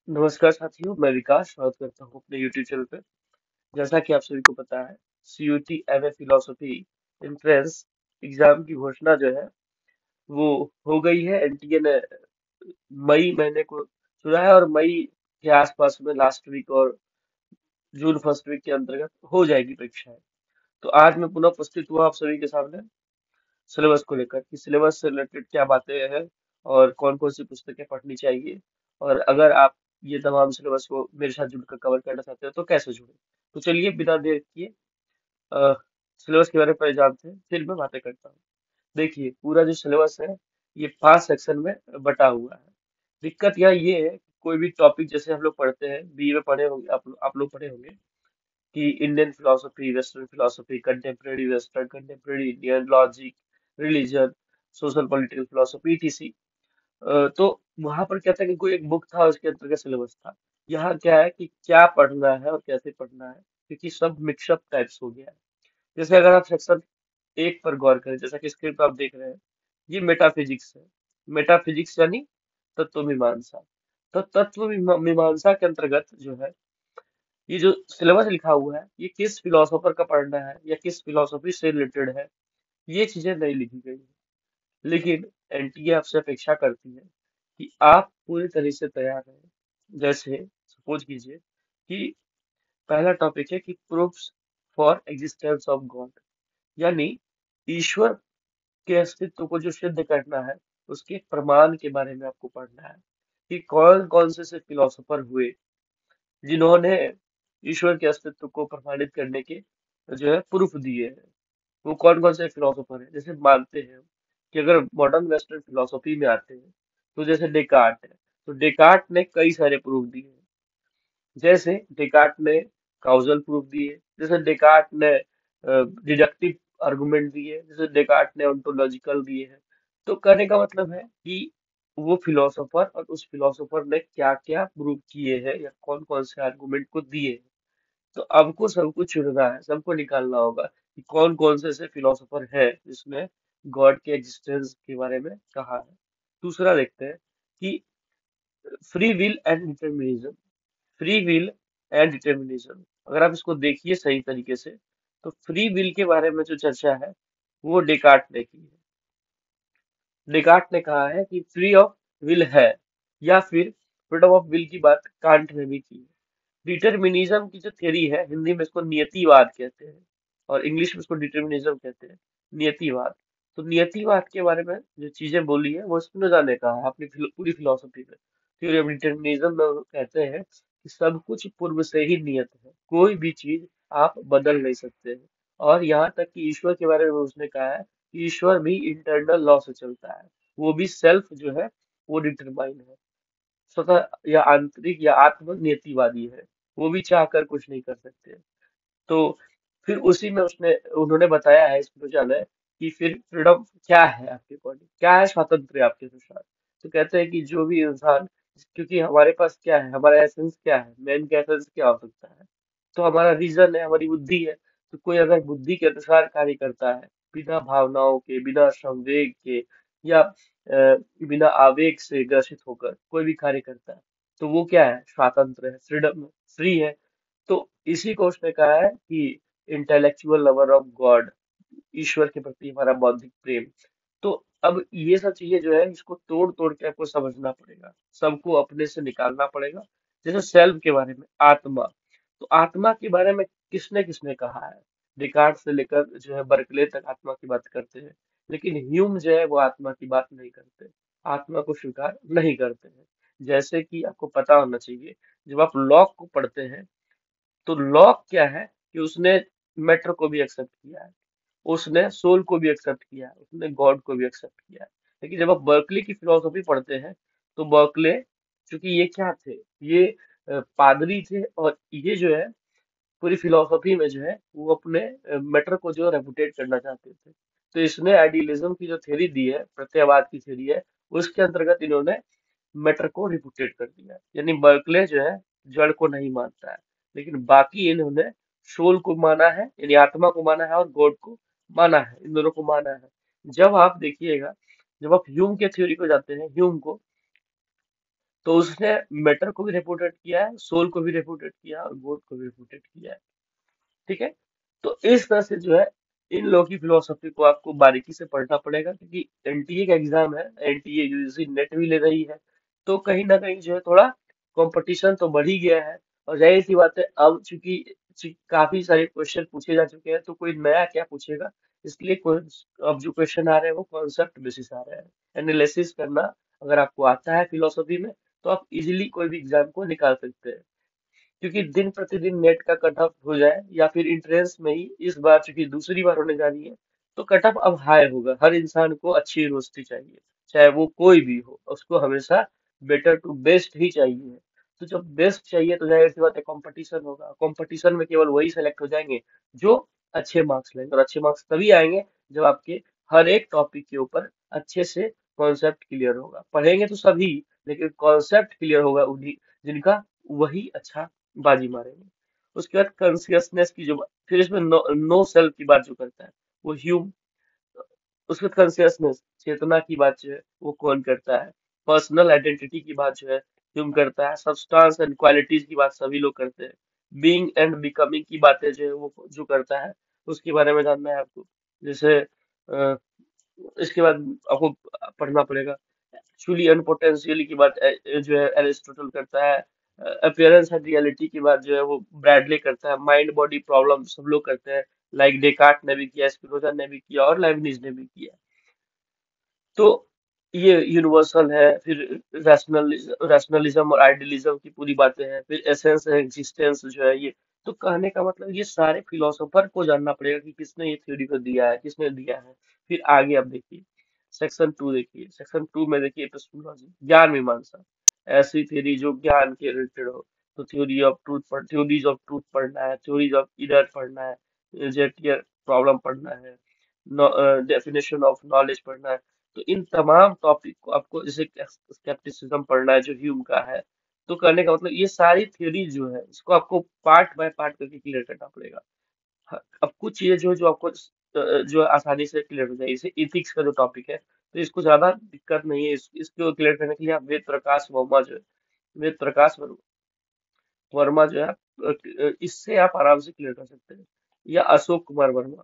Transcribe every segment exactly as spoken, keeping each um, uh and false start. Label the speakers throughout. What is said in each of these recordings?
Speaker 1: नमस्कार साथियों, मैं विकास स्वागत करता हूँ अपने यूट्यूब चैनल पे। जैसा कि आप सभी को पता है, CUT MA philosophy entrance exam की घोषणा जो है वो हो गई है। एनटीए ने मई महीने को चुना है और मई के आसपास में लास्ट वीक और जून फर्स्ट वीक के अंतर्गत हो जाएगी परीक्षाएं। तो आज मैं पुनः उपस्थित हुआ आप सभी के सामने सिलेबस को लेकर कि सिलेबस से रिलेटेड क्या बातें हैं और कौन कौन सी पुस्तकें पढ़नी चाहिए, और अगर आप ये तमाम सिलेबस को मेरे साथ जुड़कर कवर करना चाहते हो तो कैसे जुड़े। तो चलिए बिना देर किए अ, सिलेबस के बारे में पहले जानते हैं, फिर मैं बातें करता हूँ। देखिए, पूरा जो सिलेबस है ये पांच सेक्शन में बटा हुआ है। दिक्कत यहाँ ये है कि कोई भी टॉपिक जैसे हम लोग पढ़ते हैं, बी में पढ़े होंगे आप लोग आप लोग पढ़े होंगे कि Indian philosophy, western philosophy, contemporary western, contemporary Indian, logic, religion, social political philosophy, etc. तो वहां पर क्या था कि कोई एक बुक था, उसके अंतर्गत सिलेबस था। यहाँ क्या है कि क्या पढ़ना है और कैसे पढ़ना है, क्योंकि सब मिक्सअप टाइप्स हो गया है। जैसे अगर आप सेक्शन एक पर गौर करें, जैसा कि स्क्रीन पर आप देख रहे हैं, ये मेटाफिजिक्स है। मेटाफिजिक्स यानी तत्व मीमांसा। तो तत्व मीमा- मीमांसा के अंतर्गत जो है, ये जो सिलेबस लिखा हुआ है ये किस फिलोसोफर का पढ़ना है या किस फिलोसफी से रिलेटेड है, ये चीजें नहीं लिखी गई है। लेकिन एनटीए आपसे अपेक्षा करती है कि आप पूरी तरह से तैयार रहें। जैसे सपोज कीजिए कि पहला टॉपिक है कि proofs for existence of God, यानी ईश्वर के अस्तित्व को जो सिद्ध करना है, उसके प्रमाण के बारे में आपको पढ़ना है कि कौन कौन से से फिलोसोफर हुए जिन्होंने ईश्वर के अस्तित्व को प्रमाणित करने के जो है प्रूफ दिए हैं। वो कौन कौन से फिलोसोफर हैं, जैसे मानते हैं कि अगर मॉडर्न वेस्टर्न फिलोसफी में आते हैं तो जैसे डेकार्ट है, तो डेकार्ट ने कई सारे प्रूफ दिए हैं। जैसे डेकार्ट ने काउजल प्रूफ दिए, जैसे डेकार्ट ने डिडक्टिव आर्गुमेंट दिए, जैसे डेकार्ट ने ओंटोलॉजिकल दिए हैं। तो कहने का मतलब है कि वो फिलोसोफर और उस फिलोसोफर ने क्या क्या प्रूव किए हैं या कौन कौन से आर्गुमेंट को दिए हैं। तो आपको सबको चुनना है, सबको निकालना होगा कि कौन कौन से ऐसे फिलोसोफर है जिसने गॉड के एग्जिस्टेंस के बारे में कहा है। दूसरा देखते हैं कि free will and determinism. Free will and determinism, अगर आप इसको देखिए सही तरीके से, तो फ्री विल के बारे में जो चर्चा है वो डेकार्ट ने की है। डेकार्ट ने कहा है कि फ्री ऑफ विल है, या फिर फ्रीडम ऑफ विल की बात कांट ने भी की है। डिटर्मिनिज्म की जो थ्योरी है, हिंदी में इसको नियतिवाद कहते हैं और इंग्लिश में इसको डिटर्मिनिज्म कहते हैं, नियतिवाद। तो नियतिवाद के बारे में जो चीजें बोली है वो स्पिनोजा ने कहा है अपनी फिलो- पूरी फिलोसफी में। थ्योरी ऑफ डिटर्मिनिज्म में वो कहते हैं कि सब कुछ पूर्व से ही नियत है, कोई भी चीज आप बदल नहीं सकते हैं। और यहाँ तक कि ईश्वर के बारे में उसने कहा है कि ईश्वर भी इंटरनल लॉ से चलता है, वो भी सेल्फ जो है वो डिटरमाइन है, स्वतः या आंतरिक या आत्म नियतिवादी है, वो भी चाहकर कुछ नहीं कर सकते। तो फिर उसी में उसने उन्होंने बताया है इसमें जाना है कि फिर फ्रीडम क्या है आपके अकॉर्डिंग, क्या है स्वातंत्र आपके अनुसार। तो कहते हैं कि जो भी इंसान, क्योंकि हमारे पास क्या है, हमारा एसेंस क्या है, मैन का एसेंस क्या हो सकता है, तो हमारा रीजन है, हमारी बुद्धि है। तो कोई अगर बुद्धि के अनुसार कार्य करता है, बिना भावनाओं के, बिना संवेग के, या अ, बिना आवेग से ग्रसित होकर कोई भी कार्य करता है, तो वो क्या है, स्वातंत्र है, फ्रीडम, फ्री है। तो इसी को उसने कहा है कि इंटेलेक्चुअल लवर ऑफ गॉड, ईश्वर के प्रति हमारा बौद्धिक प्रेम। तो अब ये सब चीजें जो है इसको तोड़ तोड़ के आपको समझना पड़ेगा, सबको अपने से निकालना पड़ेगा। जैसे सेल्फ के बारे में, आत्मा, तो आत्मा के बारे में किसने किसने कहा है। डिकार्ड से लेकर जो है बर्कले तक आत्मा की बात करते हैं, लेकिन ह्यूम जो है वो आत्मा की बात नहीं करते, आत्मा को स्वीकार नहीं करते हैं। जैसे कि आपको पता होना चाहिए, जब आप लॉक को पढ़ते हैं तो लॉक क्या है कि उसने मैटर को भी एक्सेप्ट किया है, उसने सोल को भी एक्सेप्ट किया है, उसने गॉड को भी एक्सेप्ट किया है। लेकिन जब आप बर्कली की फिलोसफी पढ़ते हैं तो बर्कले, चूंकि ये क्या थे, ये अ, पादरी थे, और ये जो है पूरी फिलोसफी में जो है वो अपने मैटर को जो रेपुटेट करना चाहते थे। तो इसने आइडियलिज्म की जो थ्योरी दी है, प्रत्ययवाद की थ्योरी है, उसके अंतर्गत इन्होंने मैटर को रिपुटेट कर दिया। यानी बर्कले जो है जड़ को नहीं मानता है, लेकिन बाकी इन्होंने सोल को माना है, यानी आत्मा को माना है, और गॉड को माना है, इन दोनों को माना है। जब आप देखिएगा, जब आप ह्यूम के थ्योरी को जाते हैं, ह्यूम को, तो उसने मैटर को भी रिपोर्टेड किया है, सोल को भी रिपोर्टेड किया है और गॉड को भी रिपोर्टेड किया है। ठीक है। तो इस तरह से जो है इन लोगों की फिलोसफी को आपको बारीकी से पढ़ना पड़ेगा, क्योंकि एनटीए का एग्जाम है, एनटीए यूजीसी नेट भी ले रही है, तो कहीं ना कहीं जो है थोड़ा कंपटीशन तो बढ़ ही गया है। और जाहिर सी बात है, अब चूंकि चूंकि काफी सारे क्वेश्चन पूछे जा चुके हैं, तो कोई नया क्या पूछेगा, इसलिए कोई अब जो क्वेश्चन आ रहे हैं वो कॉन्सेप्ट बेसिस आ रहे हैं। एनालिसिस करना अगर आपको आता है फिलोसफी में, तो आप इजिली कोई भी एग्जाम को निकाल सकते हैं। क्योंकि दिन प्रतिदिन नेट का कट ऑफ हो जाए या फिर इंट्रेंस में ही इस बार चूंकि दूसरी बार होने जा रही है, तो कट ऑफ अब हाई होगा। हर इंसान को अच्छी यूनिवर्सिटी चाहिए, चाहे वो कोई भी हो, उसको हमेशा बेटर टू बेस्ट ही चाहिए। तो जब बेस्ट चाहिए तो जाहिर सी बात है कंपटीशन होगा। कंपटीशन में केवल वही सेलेक्ट हो जाएंगे जो अच्छे मार्क्स लेंगे, और अच्छे मार्क्स तभी आएंगे जब आपके हर एक टॉपिक के ऊपर अच्छे से कॉन्सेप्ट क्लियर होगा। पढ़ेंगे तो सभी, लेकिन कॉन्सेप्ट क्लियर होगा उन्हीं जिनका, वही अच्छा बाजी मारेंगे। उसके बाद कॉन्सियसनेस की जो बात- फिर इसमें नो, नो सेल्फ की बात जो करता है वो ह्यूम। उसके बाद कॉन्सियसनेस, चेतना की बात जो है वो कौन करता है। पर्सनल आइडेंटिटी की बात जो है ह्यूम करता है। सब्सटेंस एंड क्वालिटीज की बात सभी लोग करते हैं। बीइंग एंड बिकमिंग की बातें जो है वो जो करता है, उसके बारे में जानना है आपको। जैसे अ, इसके बाद आपको पढ़ना पड़ेगा एक्चुअली एंड पोटेंशियली की बात, ए- ए- जो है एरिस्टोटल करता है। अपीयरेंस एंड रियलिटी की बात जो है वो ब्रैडले करता है। माइंड बॉडी प्रॉब्लम सब लोग करते हैं, लाइक डेकार्ट ने भी किया, स्पिनोजा ने भी किया और लाइबनिज ने भी किया। तो ये यूनिवर्सल है। फिर रैशनल रैशनलिज्म और आइडियलिज्म की पूरी बातें हैं। फिर एसेंस है, एग्जिस्टेंस जो है ये। तो कहने का मतलब ये सारे फिलोसोफर को जानना पड़ेगा कि किसने ये थ्योरी को दिया है, किसने दिया है। फिर आगे आप देखिए सेक्शन टू, देखिए सेक्शन टू में देखिए एपिस्टेमोलॉजी, ज्ञान मीमांसा। ऐसी थ्योरी जो ज्ञान के रिलेटेड हो, तो थ्योरी ऑफ ट्रूथ पढ़ थ्योरीज ऑफ ट्रूथ पढ़ना है, थ्योरीज ऑफ इरर पढ़ना है, जेटियर प्रॉब्लम पढ़ना है, डेफिनेशन ऑफ नॉलेज पढ़ना है। तो इन तमाम टॉपिक को आपको, जैसे स्केप्टिसिज्म पढ़ना है जो ह्यूम का है। तो करने का मतलब ये सारी थ्योरी जो है इसको आपको पार्ट बाय पार्ट करके क्लियर करना पड़ेगा। हाँ, अब कुछ चीजें जो है जो आपको अ, जो है आसानी से क्लियर हो जाए, जैसे इथिक्स का जो टॉपिक है, तो इसको ज्यादा दिक्कत नहीं है। इस, इसको क्लियर करने के लिए आप वेद प्रकाश वर्मा जो है, वेद प्रकाश वर्मा वर्मा जो है आप, अ, अ, इससे आप आराम से क्लियर कर सकते हैं, या अशोक कुमार वर्मा।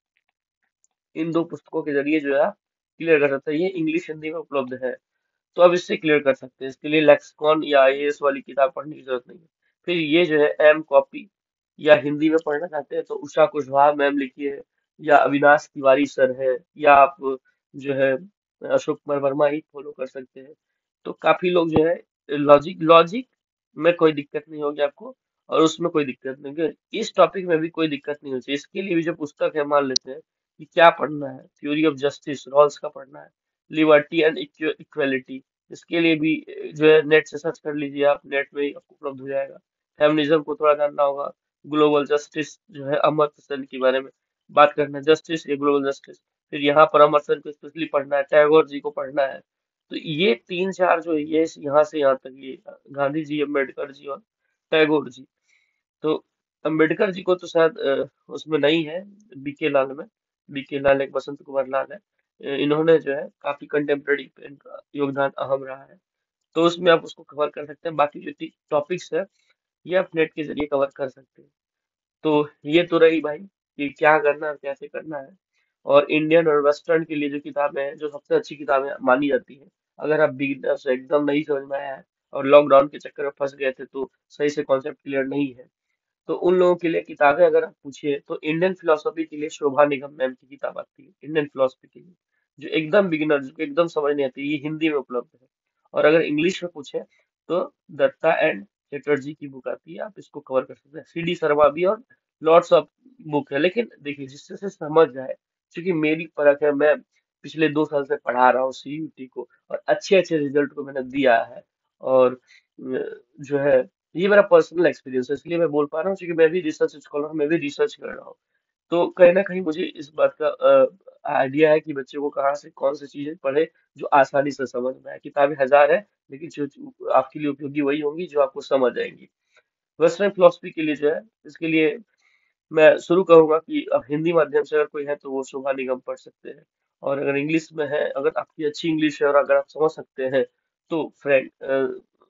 Speaker 1: इन दो पुस्तकों के जरिए जो है आप क्लियर कर सकते हैं। ये इंग्लिश हिंदी में उपलब्ध है, तो अब इससे क्लियर कर सकते हैं। इसके लिए लेक्सिकॉन या आईएएस वाली किताब पढ़ने की जरूरत नहीं है। फिर ये जो है एम कॉपी, या हिंदी में पढ़ना चाहते हैं तो उषा कुशवाहा मैम लिखी है, या अविनाश तिवारी सर है, या आप जो है अशोक कुमार वर्मा ही फॉलो कर सकते हैं। तो काफी लोग जो है लॉजिक लॉजिक में कोई दिक्कत नहीं होगी आपको, और उसमें कोई दिक्कत नहीं होगी। इस टॉपिक में भी कोई दिक्कत नहीं होती। इसके लिए भी जो पुस्तक है, मान लेते हैं कि क्या पढ़ना है, थ्योरी ऑफ जस्टिस रॉल्स का पढ़ना है, लिबर्टी एंड इक्वेलिटी, इसके लिए भी अ, जो है नेट से सर्च कर लीजिए आप, नेट में ही आपको उपलब्ध हो जाएगा। फेमिनिज्म को थोड़ा जानना होगा, ग्लोबल जस्टिस जो है अमर्त्य सेन के बारे में बात करना है, जस्टिस या ग्लोबल जस्टिस। फिर यहाँ पर अमर्त्य सेन को स्पेशली पढ़ना है, टैगोर जी को पढ़ना है। तो ये तीन चार जो है, ये यहाँ से यहाँ तक, ये गांधी जी, अम्बेडकर जी और टैगोर जी। तो अम्बेडकर जी को तो शायद अ, उसमें नहीं है, बीके लाल में। बीके लाल एक बसंत कुमार लाल है। अ, इन्होंने जो है काफी कंटेम्प्रेरी पे इनका योगदान अहम रहा है। तो उसमें आप उसको कवर कर सकते हैं। बाकी जो टॉपिक्स है ये आप नेट के जरिए कवर कर सकते हैं। तो ये तो रही भाई कि क्या करना है, कैसे करना है। और इंडियन और वेस्टर्न के लिए जो किताबें हैं, जो सबसे अच्छी किताबें मानी जाती हैं, अगर आप बिगिनर्स एकदम नहीं समझ में आया है और लॉकडाउन के चक्कर में फंस गए थे, तो सही से कॉन्सेप्ट क्लियर नहीं है, तो उन लोगों के लिए किताबें अगर आप पूछिए तो इंडियन फिलोसफी के लिए शोभा निगम मैम की किताब आती है, इंडियन फिलोसफी के लिए, जो एकदम बिगिनर, जो एकदम समझ नहीं आती, ये हिंदी में उपलब्ध है। और अगर इंग्लिश में पूछे तो दत्ता एंड चटर्जी की बुक आती है, आप इसको कवर कर सकते हैं। सी डी शर्मा भी, और लॉट्स ऑफ बुक है। लेकिन देखिए जिससे से समझ जाए, क्योंकि मेरी परख है, मैं पिछले दो साल से पढ़ा रहा हूँ सीयूटी को, और अच्छे अच्छे रिजल्ट को मैंने दिया है। और अ, जो है ये मेरा पर्सनल एक्सपीरियंस है, इसलिए मैं बोल पा रहा हूँ, क्योंकि मैं भी रिसर्च स्कॉलर हूँ, मैं भी रिसर्च कर रहा हूँ। तो कहीं ना कहीं मुझे इस बात का आइडिया है कि बच्चे को कहाँ से कौन सी चीजें पढ़े जो आसानी से समझ में आए। किताबें हजार है, लेकिन जो जो आपके लिए उपयोगी वही होंगी जो आपको समझ आएंगी। वेस्टर्न फिलोसफी के लिए जो है, इसके लिए मैं शुरू करूंगा कि अब हिंदी माध्यम से अगर कोई है तो वो शोभा निगम पढ़ सकते हैं। और अगर इंग्लिश में है, अगर आपकी अच्छी इंग्लिश है और अगर आप समझ सकते हैं, तो फ्रेंड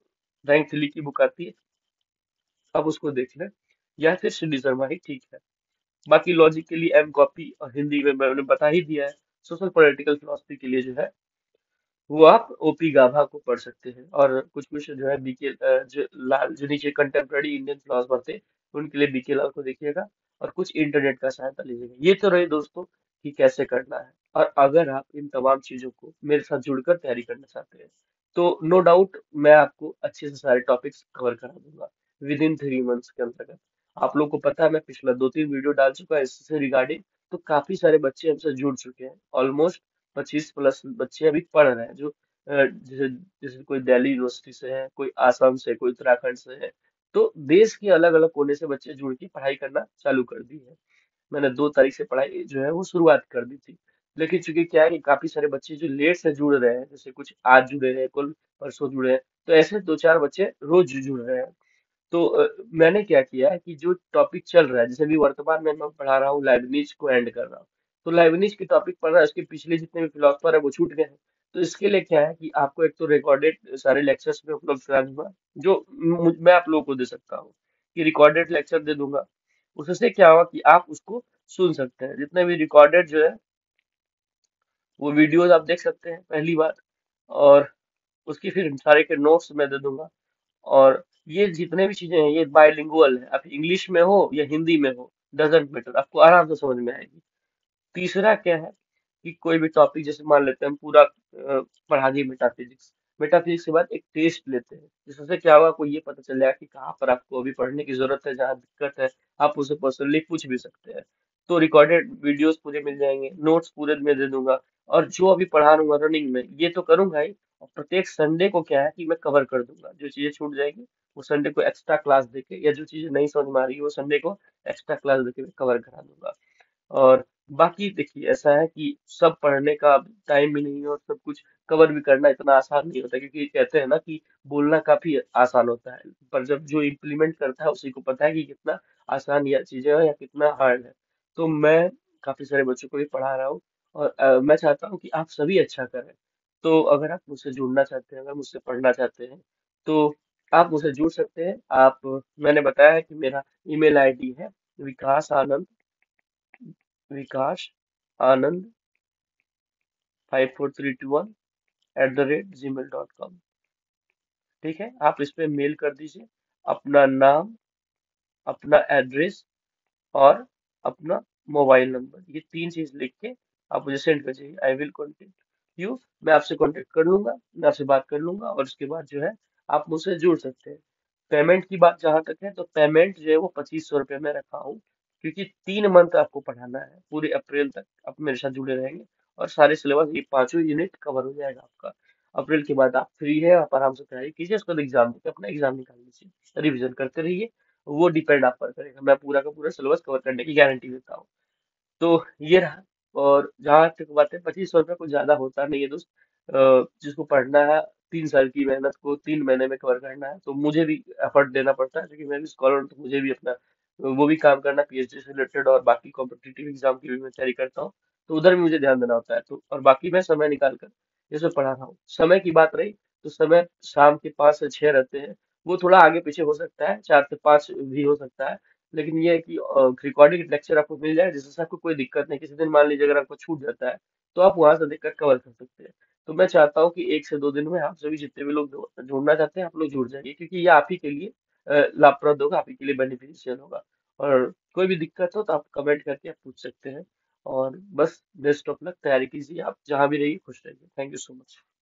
Speaker 1: रैंक थ्री की बुक आती है, आप उसको देख लें, या फिर सी डी शर्मा ही ठीक है। बाकी लॉजिक के लिए एम कॉपी, और हिंदी में मैंने बता ही दिया है। सोशल पॉलिटिकल फिलोसफी के लिए जो है वो आप ओ पी गाभा को पढ़ सकते हैं, और कुछ कुछ जो है बीके जो लाल जो नीचे कंटेम्प्रेरी इंडियन फिलोसफर थे, उनके लिए बीके लाल को देखिएगा, और कुछ इंटरनेट का सहायता लीजिएगा। ये तो रहे दोस्तों कि कैसे करना है। और अगर आप इन तमाम चीजों को मेरे साथ जुड़कर तैयारी करना चाहते हैं, तो नो डाउट मैं आपको अच्छे से सारे टॉपिक्स कवर करा दूंगा विद इन थ्री मंथ्स के अंतर्गत। आप लोग को पता है मैं पिछला दो तीन वीडियो डाल चुका है इससे रिगार्डिंग, तो काफी सारे बच्चे हमसे जुड़ चुके हैं। ऑलमोस्ट पच्चीस प्लस बच्चे अभी पढ़ रहे हैं, जो अ, जैसे जैसे कोई दिल्ली यूनिवर्सिटी से है, कोई आसाम से, कोई उत्तराखंड से है। तो देश के अलग अलग कोने से बच्चे जुड़ के पढ़ाई करना चालू कर दी है। मैंने दो तारीख से पढ़ाई जो है वो शुरुआत कर दी थी। लेकिन चूंकि क्या है कि काफी सारे बच्चे जो लेट से जुड़ रहे हैं, जैसे कुछ आज जुड़े हैं, कल परसों जुड़े हैं, तो ऐसे दो चार बच्चे रोज जुड़ रहे हैं। तो अ, मैंने क्या किया है कि जो टॉपिक चल रहा है, जैसे अभी वर्तमान में मैं पढ़ा रहा हूँ लाइबनिज को एंड कर रहा हूँ, तो लाइबनिज के टॉपिक पढ़ रहा है, उसके पिछले जितने भी फिलोसफर है वो छूट गए हैं। तो इसके लिए क्या है कि आपको एक तो रिकॉर्डेड सारे लेक्चर्स में उपलब्ध करा दूंगा, जो मु- मैं आप लोगों को दे सकता हूँ, कि रिकॉर्डेड लेक्चर दे दूंगा। उससे क्या होगा कि आप उसको सुन सकते हैं, जितने भी रिकॉर्डेड जो है वो वीडियोज आप देख सकते हैं पहली बात। और उसकी फिर सारे के नोट्स मैं दे दूंगा। और ये जितने भी चीजें हैं ये बाइलिंगुअल है, आप इंग्लिश में हो या हिंदी में हो, डजेंट मैटर, आपको आराम से समझ में आएगी। तीसरा क्या है कि कोई भी टॉपिक जैसे मान लेते हैं हम पूरा अ, पढ़ा दिए मेटाफिजिक्स, मेटाफिजिक्स के बाद एक टेस्ट लेते हैं, जिससे क्या होगा, आपको ये पता चल जाएगा कि कहाँ पर आपको अभी पढ़ने की जरूरत है, जहाँ दिक्कत है आप उसे पर्सनली पूछ भी सकते हैं। तो रिकॉर्डेड वीडियोस पूरे मिल जाएंगे, नोट्स पूरे में दे दूंगा। और जो अभी पढ़ा रहूंगा रनिंग में ये तो करूंगा ही, और प्रत्येक संडे को क्या है कि मैं कवर कर दूंगा, जो चीजें छूट जाएगी वो संडे को एक्स्ट्रा क्लास देके, या जो चीजें नहीं समझ में आ रही है वो संडे को एक्स्ट्रा क्लास देके मैं कवर करा दूंगा। और बाकी देखिए ऐसा है कि सब पढ़ने का टाइम भी नहीं है, और सब कुछ कवर भी करना इतना आसान नहीं होता, क्योंकि कहते हैं ना कि बोलना काफी आसान होता है, पर जब जो इम्प्लीमेंट करता है उसी को पता है कि कितना आसान या चीजें हैं या कितना हार्ड है। तो मैं काफी सारे बच्चों को भी पढ़ा रहा हूँ, और अ, मैं चाहता हूँ कि आप सभी अच्छा करें। तो अगर आप मुझसे जुड़ना चाहते हैं, अगर मुझसे पढ़ना चाहते हैं, तो आप मुझसे जुड़ सकते हैं। आप, मैंने बताया है कि मेरा ईमेल आईडी है Vikas Anand, Vikas Anand five four three two one at the rate Gmail dot com. ठीक है, आप इस पे मेल कर दीजिए अपना नाम, अपना एड्रेस, और अपना मोबाइल नंबर, ये तीन चीज लिख के आप मुझे सेंड कर दीजिए। आई विल कॉन्टेक्ट यू, मैं आपसे कांटेक्ट कर लूंगा, मैं आपसे बात कर लूंगा, और उसके बाद जो है आप मुझसे जुड़ सकते हैं। पेमेंट की बात जहां तक है, तो पेमेंट जो है वो पच्चीस सौ रुपये में रखा हूँ, क्योंकि तीन मंथ आपको पढ़ाना है, पूरे अप्रैल तक आप मेरे साथ जुड़े रहेंगे, और सारे सिलेबस ये पांचों यूनिट कवर हो जाएगा आपका। अप्रैल के बाद आप फ्री है, आप आराम से तैयारी कीजिए, उसके बाद एग्जाम देके अपना एग्जाम निकाल लीजिए, रिविजन करते रहिए। वो डिपेंड आप पर करेगा, मैं पूरा का पूरा सिलेबस कवर करने की गारंटी देता हूँ। तो ये रहा। और जहाँ तक बात है, पच्चीस सौ रुपये कुछ ज्यादा होता नहीं है दोस्त। अ, जिसको पढ़ना है, तीन साल की मेहनत को तीन महीने में कवर करना है, तो मुझे भी एफर्ट देना पड़ता है, क्योंकि मैं भी स्कॉलर हूँ, तो मुझे भी अपना वो भी काम करना, पी एच डी से रिलेटेड, और बाकी कॉम्पिटिटिव एग्जाम की भी मैं तैयारी करता हूँ। तो उधर भी मुझे ध्यान देना होता है, तो और बाकी मैं समय निकाल कर ये सब पढ़ा रहा हूँ। समय की बात रही, तो समय शाम के पाँच से छह रहते हैं, वो थोड़ा आगे पीछे हो सकता है, चार से पाँच भी हो सकता है। लेकिन ये है कि रिकॉर्डिंग लेक्चर आपको मिल जाए, जिससे आपको कोई दिक्कत नहीं, किसी दिन मान लीजिए अगर आपको छूट जाता है, तो आप वहां से देखकर कवर कर सकते हैं। तो मैं चाहता हूँ कि एक से दो दिन में आप सभी जितने भी लोग जो- जुड़ना चाहते हैं, आप लोग जुड़ जाइए, क्योंकि ये आप ही के लिए अ, लाभप्रद होगा, आप ही के लिए बेनिफिशियल होगा। और कोई भी दिक्कत हो तो आप कमेंट करके आप पूछ सकते हैं। और बस बेस्ट ऑफ लक, तैयारी कीजिए, आप जहाँ भी रहिए खुश रहिए। Thank you so much.